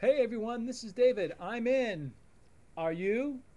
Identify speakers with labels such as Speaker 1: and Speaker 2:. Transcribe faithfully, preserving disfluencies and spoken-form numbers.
Speaker 1: Hey everyone, this is David. I'm in. Are you?